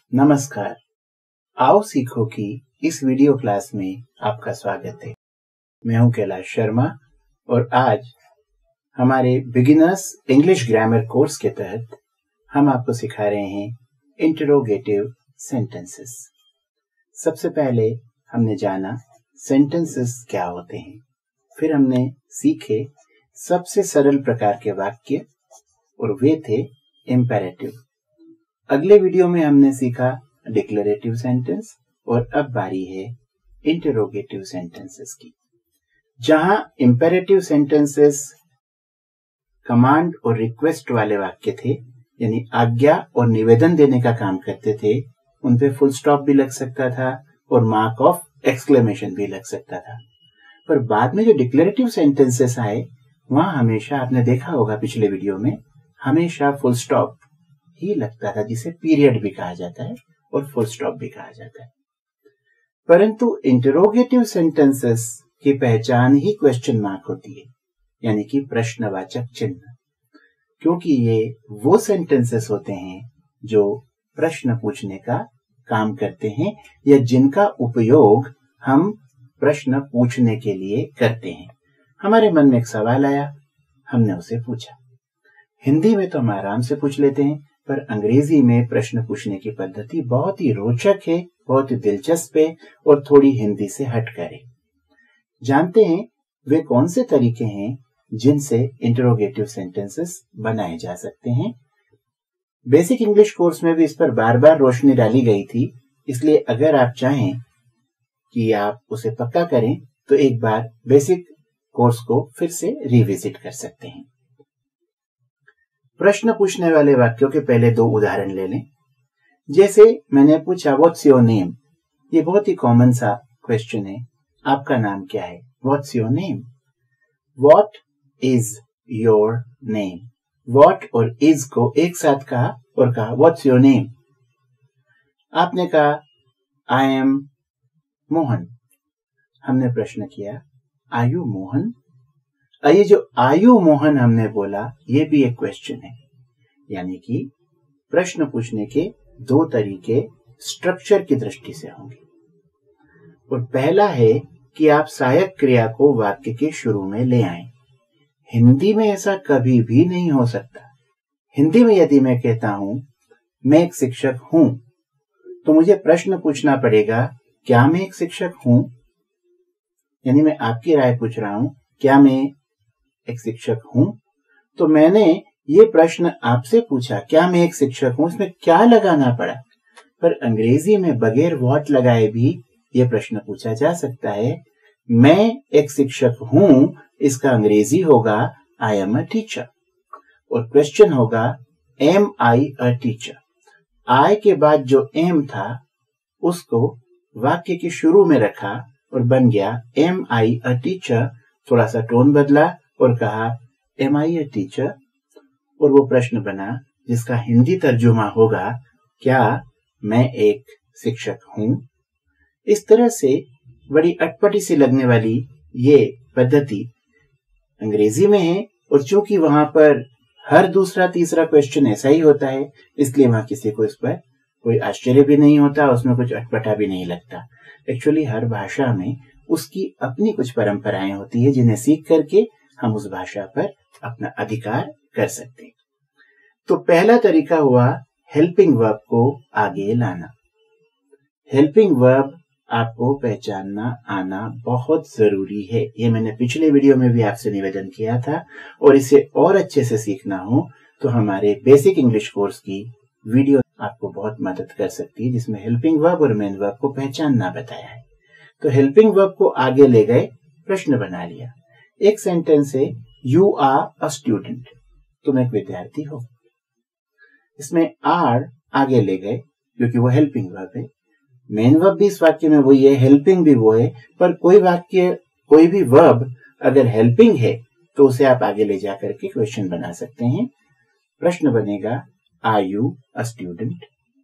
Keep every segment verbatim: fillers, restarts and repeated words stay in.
नमस्कार। आओ सीखो की इस वीडियो क्लास में आपका स्वागत है। मैं हूं कैलाश शर्मा और आज हमारे बिगिनर्स इंग्लिश ग्रामर कोर्स के तहत हम आपको सिखा रहे हैं इंटरोगेटिव सेंटेंसेस। सबसे पहले हमने जाना सेंटेंसेस क्या होते हैं, फिर हमने सीखे सबसे सरल प्रकार के वाक्य और वे थे इम्पेरेटिव। अगले वीडियो में हमने सीखा डिक्लेरेटिव सेंटेंस और अब बारी है इंटरोगेटिव सेंटेंसेस की। जहां इम्पेरेटिव सेंटेंसेस कमांड और रिक्वेस्ट वाले वाक्य थे, यानी आज्ञा और निवेदन देने का काम करते थे, उन पे फुल स्टॉप भी लग सकता था और मार्क ऑफ एक्सक्लेमेशन भी लग सकता था। पर बाद में जो डिक्लेरेटिव सेंटेंसेस आए, वहां हमेशा आपने देखा होगा पिछले वीडियो में, हमेशा फुल स्टॉप ही लगता था, जिसे पीरियड भी कहा जाता है और फुल स्टॉप भी कहा जाता है। परंतु इंटरोगेटिव सेंटेंसेस की पहचान ही क्वेश्चन मार्क होती है, यानी कि प्रश्नवाचक चिन्ह, क्योंकि ये वो सेंटेंसेस होते हैं जो प्रश्न पूछने का काम करते हैं या जिनका उपयोग हम प्रश्न पूछने के लिए करते हैं। हमारे मन में एक सवाल आया, हमने उसे पूछा। हिंदी में तो हम आराम से पूछ लेते हैं, पर अंग्रेजी में प्रश्न पूछने की पद्धति बहुत ही रोचक है, बहुत ही दिलचस्प है और थोड़ी हिंदी से हटकर है। जानते हैं वे कौन से तरीके हैं जिनसे इंटरोगेटिव सेंटेंसेस बनाए जा सकते हैं। बेसिक इंग्लिश कोर्स में भी इस पर बार बार रोशनी डाली गई थी, इसलिए अगर आप चाहें कि आप उसे पक्का करें तो एक बार बेसिक कोर्स को फिर से रिविजिट कर सकते हैं। प्रश्न पूछने वाले वाक्यों के पहले दो उदाहरण ले लें। जैसे मैंने पूछा व्हाट्स योर नेम, ये बहुत ही कॉमन सा क्वेश्चन है, आपका नाम क्या है? What's your name. What is your name. What और इज को एक साथ कहा और कहा व्हाट्स योर नेम। आपने कहा आई एम मोहन। हमने प्रश्न किया आर यू मोहन। ये जो आयु मोहन हमने बोला, ये भी एक क्वेश्चन है, यानी कि प्रश्न पूछने के दो तरीके स्ट्रक्चर की दृष्टि से होंगे। और पहला है कि आप सहायक क्रिया को वाक्य के शुरू में ले आएं। हिंदी में ऐसा कभी भी नहीं हो सकता। हिंदी में यदि मैं कहता हूं मैं एक शिक्षक हूं, तो मुझे प्रश्न पूछना पड़ेगा क्या मैं एक शिक्षक हूं, यानी मैं आपकी राय पूछ रहा हूं क्या मैं एक शिक्षक हूं। तो मैंने ये प्रश्न आपसे पूछा क्या मैं एक शिक्षक हूं, इसमें क्या लगाना पड़ा। पर अंग्रेजी में बगैर व्हाट लगाए भी ये प्रश्न पूछा जा सकता है। मैं एक शिक्षक हूं, इसका अंग्रेजी होगा आई एम अ टीचर, और क्वेश्चन होगा am I a teacher. I के बाद जो एम था उसको वाक्य के शुरू में रखा और बन गया एम आई अ टीचर। थोड़ा सा टोन बदला और कहा एम आई अ टीचर, और वो प्रश्न बना जिसका हिंदी तर्जुमा होगा क्या मैं एक शिक्षक हूं। इस तरह से बड़ी अटपटी सी लगने वाली ये पद्धति अंग्रेजी में है, और चूंकि वहां पर हर दूसरा तीसरा क्वेश्चन ऐसा ही होता है, इसलिए वहां किसी को इस पर कोई आश्चर्य भी नहीं होता, उसमें कुछ अटपटा भी नहीं लगता। एक्चुअली हर भाषा में उसकी अपनी कुछ परंपराएं होती है, जिन्हें सीख करके हम उस भाषा पर अपना अधिकार कर सकते हैं। तो पहला तरीका हुआ हेल्पिंग वर्ब को आगे लाना। हेल्पिंग वर्ब आपको पहचानना आना बहुत जरूरी है। ये मैंने पिछले वीडियो में भी आपसे निवेदन किया था, और इसे और अच्छे से सीखना हो तो हमारे बेसिक इंग्लिश कोर्स की वीडियो आपको बहुत मदद कर सकती है, जिसमें हेल्पिंग वर्ब और मेन वर्ब को पहचानना बताया है। तो हेल्पिंग वर्ब को आगे ले गए, प्रश्न बना लिया। एक सेंटेंस है यू आर अ स्टूडेंट, तुम एक विद्यार्थी हो। इसमें आर आगे ले गए क्योंकि वो हेल्पिंग वर्ब है। मेन वर्ब भी इस वाक्य में वही है, हेल्पिंग भी वो है, पर कोई वाक्य कोई भी वर्ब अगर हेल्पिंग है तो उसे आप आगे ले जाकर के क्वेश्चन बना सकते हैं। प्रश्न बनेगा आर यू अ स्टूडेंट।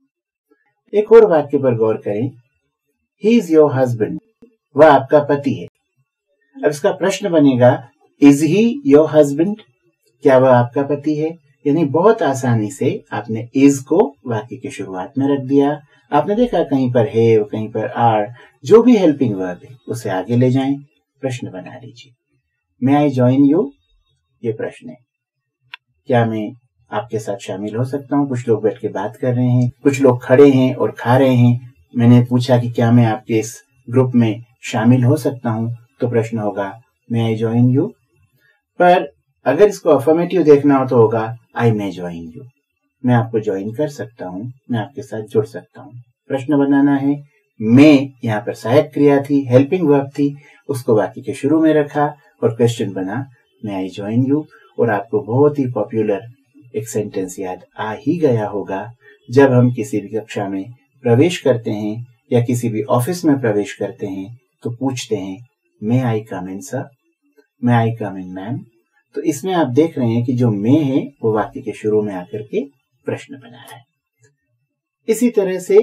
एक और वाक्य पर गौर करें, ही इज योर हस्बैंड, वह आपका पति है। अब इसका प्रश्न बनेगा इज ही योर हस्बैंड, क्या वह आपका पति है। यानी बहुत आसानी से आपने इज को वाक्य की शुरुआत में रख दिया। आपने देखा कहीं पर हैव, कहीं पर आर, जो भी हेल्पिंग वर्ब है उसे आगे ले जाएं, प्रश्न बना लीजिए। मे आई ज्वाइन यू, ये प्रश्न है। क्या मैं आपके साथ शामिल हो सकता हूँ? कुछ लोग बैठ के बात कर रहे हैं, कुछ लोग खड़े हैं और खा रहे हैं। मैंने पूछा कि क्या मैं आपके इस ग्रुप में शामिल हो सकता हूँ, तो प्रश्न होगा मे आई ज्वाइन यू। पर अगर इसको अफर्मेटिव देखना हो तो होगा आई मे ज्वाइन यू, मैं आपको ज्वाइन कर सकता हूँ, मैं आपके साथ जुड़ सकता हूँ। प्रश्न बनाना है। मैं यहाँ पर सहायक क्रिया थी, हेल्पिंग वर्ब थी, उसको वाक्य के शुरू में रखा और क्वेश्चन बना मे आई ज्वाइन यू। और आपको बहुत ही पॉपुलर एक सेंटेंस याद आ ही गया होगा, जब हम किसी भी कक्षा में प्रवेश करते हैं या किसी भी ऑफिस में प्रवेश करते हैं तो पूछते हैं मे आई कम इन सर, मे आई कम इन मैम। तो इसमें आप देख रहे हैं कि जो मे है वो वाक्य के शुरू में आकर के प्रश्न बना रहा है। इसी तरह से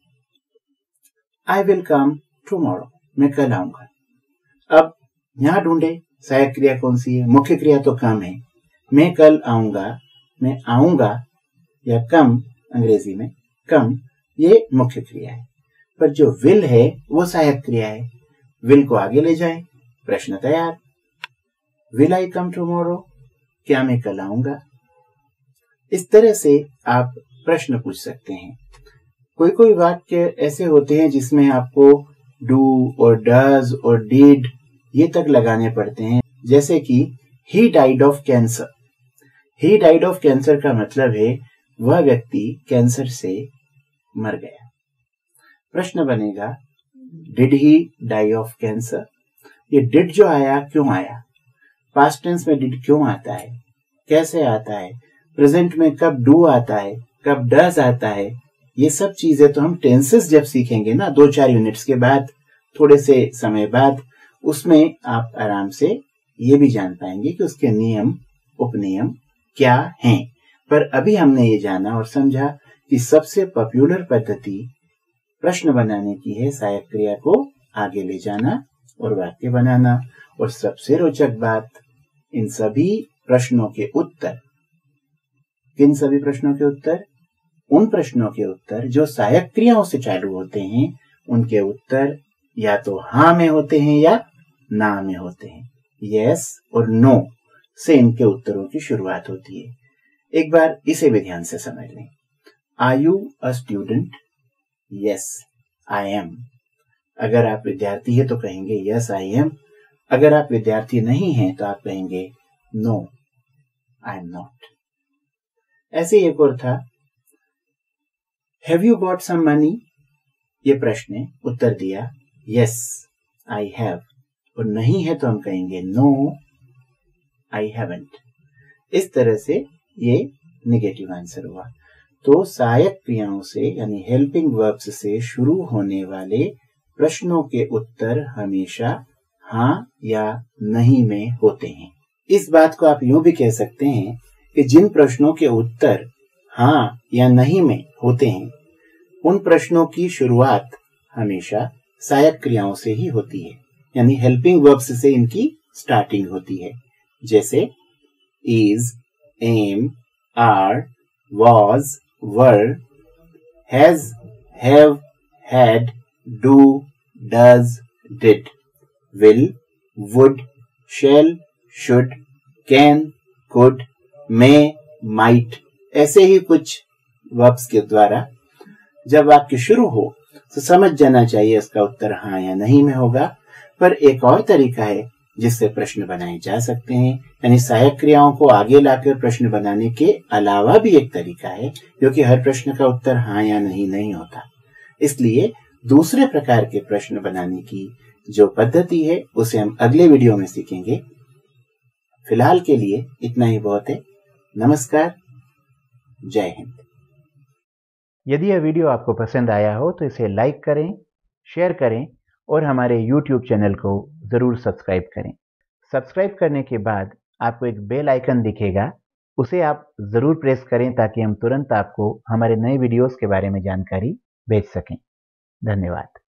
आई विल कम टुमारो, मैं कल आऊंगा। अब यहां ढूंढे सहायक क्रिया कौन सी है? मुख्य क्रिया तो कम है। मैं कल आऊंगा, मैं आऊंगा या कम, अंग्रेजी में कम, ये मुख्य क्रिया है। पर जो विल है वो सहायक क्रिया है। विल को आगे ले जाएं, प्रश्न तैयार। विल आई कम टुमारो, क्या मैं कल आऊंगा? इस तरह से आप प्रश्न पूछ सकते हैं। कोई कोई वाक्य ऐसे होते हैं जिसमें आपको डू और डज और डिड ये तक लगाने पड़ते हैं, जैसे कि he died of cancer. He died of cancer का मतलब है वह व्यक्ति कैंसर से मर गया। प्रश्न बनेगा did he die of cancer. ये डिड जो आया क्यों आया? पास्ट टेंस में डिड क्यों आता है, कैसे आता है, प्रेजेंट में कब डू आता है, कब डज आता है, ये सब चीजें तो हम टेंसेस जब सीखेंगे ना दो चार यूनिट्स के बाद, थोड़े से समय बाद, उसमें आप आराम से ये भी जान पाएंगे कि उसके नियम उपनियम क्या हैं। पर अभी हमने ये जाना और समझा कि सबसे पॉपुलर पद्धति प्रश्न बनाने की है, सहायक क्रिया को आगे ले जाना और वाक्य बनाना। और सबसे रोचक बात, इन सभी प्रश्नों के उत्तर, किन सभी प्रश्नों के उत्तर? उन प्रश्नों के उत्तर जो सहायक क्रियाओं से चालू होते हैं, उनके उत्तर या तो हाँ में होते हैं या ना में होते हैं। यस और नो से इनके उत्तरों की शुरुआत होती है। एक बार इसे भी ध्यान से समझ लें। Are you a student? Yes I am. अगर आप विद्यार्थी है तो कहेंगे यस आई एम। अगर आप विद्यार्थी नहीं हैं तो आप कहेंगे नो आई एम नॉट। ऐसे एक और था, have you got some money? ये प्रश्न है, उत्तर दिया यस आई हैव। और नहीं है तो हम कहेंगे नो आई हैवंट। इस तरह से ये नेगेटिव आंसर हुआ। तो सहायक क्रियाओं से यानी हेल्पिंग वर्ब्स से शुरू होने वाले प्रश्नों के उत्तर हमेशा हाँ या नहीं में होते हैं। इस बात को आप यूं भी कह सकते हैं कि जिन प्रश्नों के उत्तर हाँ या नहीं में होते हैं, उन प्रश्नों की शुरुआत हमेशा सहायक क्रियाओं से ही होती है, यानी हेल्पिंग वर्ब्स से इनकी स्टार्टिंग होती है। जैसे is, am, are, was, were, has, have, had, do, does, did, will, would, shall, should, can, could, may, might. ऐसे ही कुछ वर्ब्स के द्वारा जब वाक्य शुरू हो तो समझ जाना चाहिए इसका उत्तर हाँ या नहीं में होगा। पर एक और तरीका है जिससे प्रश्न बनाए जा सकते हैं, यानी सहायक क्रियाओं को आगे लाकर प्रश्न बनाने के अलावा भी एक तरीका है, क्योंकि हर प्रश्न का उत्तर हाँ या नहीं नहीं होता। इसलिए दूसरे प्रकार के प्रश्न बनाने की जो पद्धति है उसे हम अगले वीडियो में सीखेंगे। फिलहाल के लिए इतना ही बहुत है। नमस्कार, जय हिंद। यदि यह वीडियो आपको पसंद आया हो तो इसे लाइक करें, शेयर करें और हमारे यूट्यूब चैनल को ज़रूर सब्सक्राइब करें। सब्सक्राइब करने के बाद आपको एक बेल आइकन दिखेगा, उसे आप ज़रूर प्रेस करें ताकि हम तुरंत आपको हमारे नए वीडियोस के बारे में जानकारी भेज सकें। धन्यवाद।